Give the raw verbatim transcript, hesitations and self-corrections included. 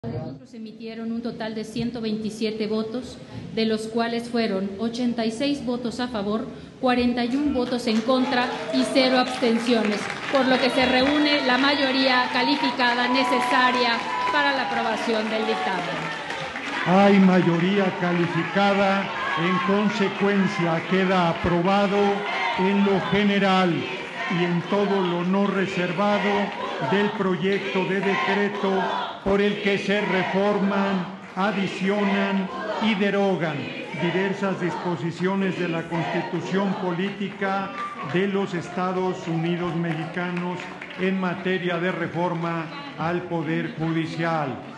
Se emitieron un total de ciento veintisiete votos, de los cuales fueron ochenta y seis votos a favor, cuarenta y un votos en contra y cero abstenciones, por lo que se reúne la mayoría calificada necesaria para la aprobación del dictamen. Hay mayoría calificada, en consecuencia queda aprobado en lo general y en todo lo no reservado del proyecto de decreto por el que se reforman, adicionan y derogan diversas disposiciones de la Constitución Política de los Estados Unidos Mexicanos en materia de reforma al Poder Judicial.